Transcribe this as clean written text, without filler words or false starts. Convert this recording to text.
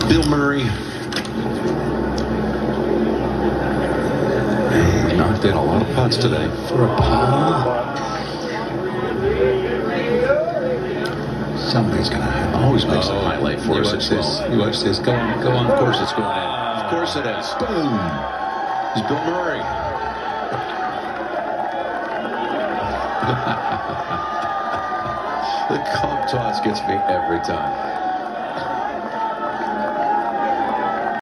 Bill Murray. He knocked in a lot of putts today. For a par. Somebody's going to have. Always makes a highlight for us. Watch this. You watch this. Go on, go on. Of course it's going in. Of course it is. Boom. It's Bill Murray. The club toss gets me every time.